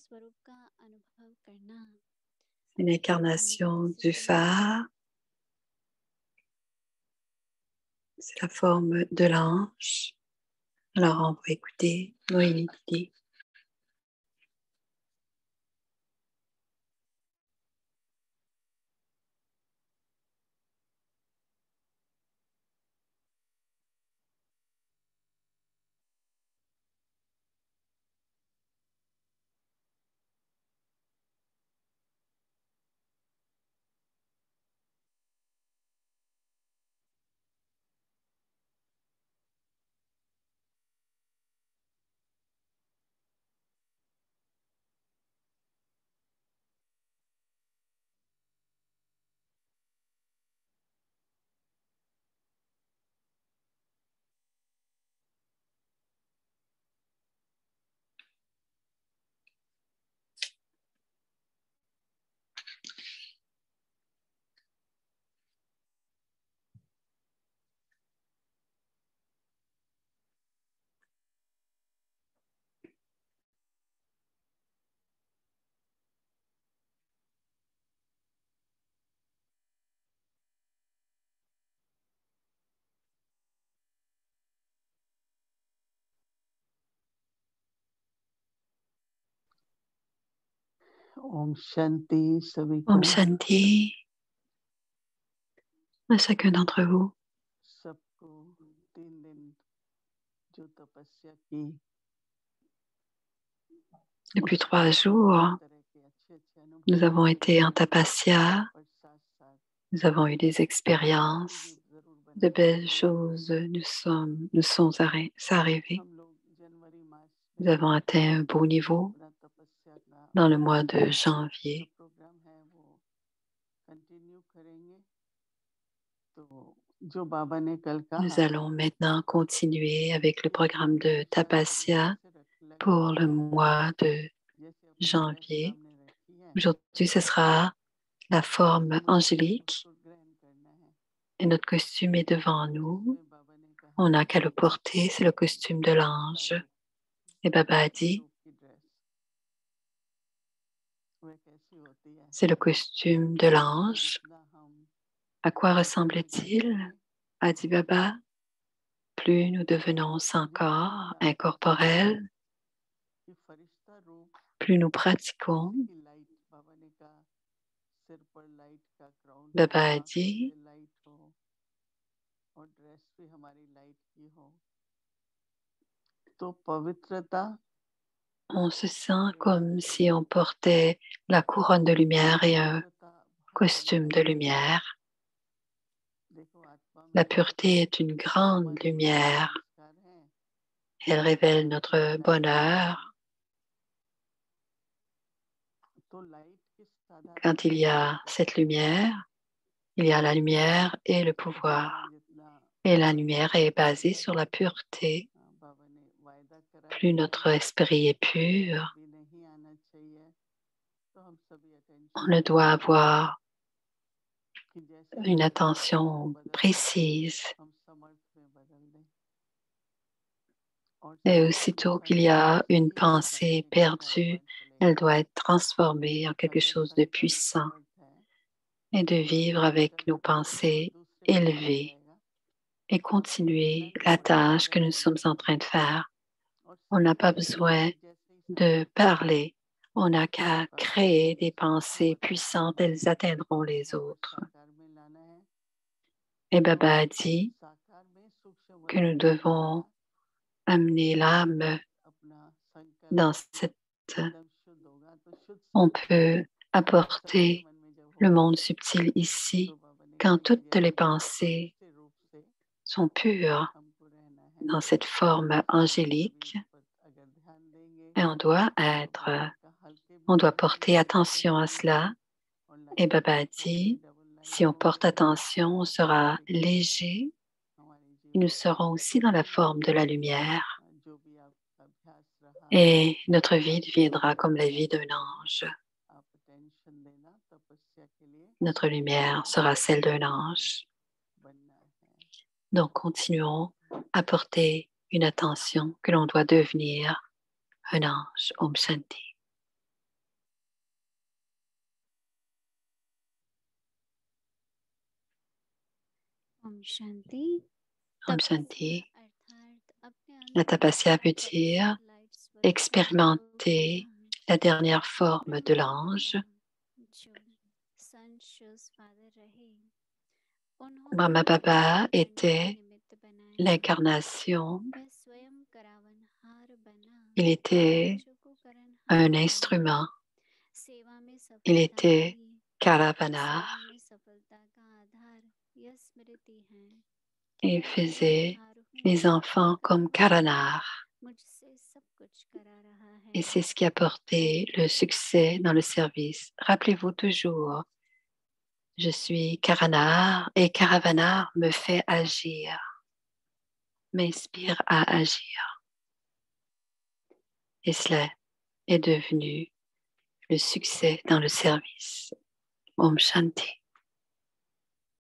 une incarnation du phare. C'est la forme de l'ange. Alors, on va écouter Noémie Didi. Om Shanti, Om Shanti à chacun d'entre vous. Depuis 3 jours, nous avons été en tapasya, nous avons eu des expériences, de belles choses nous sont arrivées. Nous avons atteint un beau niveau dans le mois de janvier. Nous allons maintenant continuer avec le programme de tapasya pour le mois de janvier. Aujourd'hui, ce sera la forme angélique et notre costume est devant nous. On n'a qu'à le porter, c'est le costume de l'ange. Et Baba a dit, c'est le costume de l'ange. À quoi ressemble-t-il? A dit Baba. Plus nous devenons sans corps, incorporels, plus nous pratiquons. Baba a dit, on se sent comme si on portait la couronne de lumière et un costume de lumière. La pureté est une grande lumière. Elle révèle notre bonheur. Quand il y a cette lumière, il y a la lumière et le pouvoir. Et la lumière est basée sur la pureté. Plus notre esprit est pur, on ne doit avoir une attention précise. Et aussitôt qu'il y a une pensée perdue, elle doit être transformée en quelque chose de puissant et de vivre avec nos pensées élevées et continuer la tâche que nous sommes en train de faire. On n'a pas besoin de parler, on n'a qu'à créer des pensées puissantes, elles atteindront les autres. Et Baba a dit que nous devons amener l'âme dans cette... On peut apporter le monde subtil ici quand toutes les pensées sont pures dans cette forme angélique. Et on doit porter attention à cela. Et Baba a dit, si on porte attention, on sera léger et nous serons aussi dans la forme de la lumière. Et notre vie deviendra comme la vie d'un ange. Notre lumière sera celle d'un ange. Donc, continuons à porter une attention que l'on doit devenir un ange. Om Shanti. Om Shanti. Om Shanti. La tapasya veut dire expérimenter la dernière forme de l'ange. Brahma Baba était l'incarnation. Il était un instrument. Il était Karavana. Il faisait les enfants comme Karanar. Et c'est ce qui a porté le succès dans le service. Rappelez-vous toujours, je suis Karanar et Karavanar me fait agir, m'inspire à agir. Et cela est devenu le succès dans le service. Om Shanti.